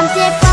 ความเจ็บ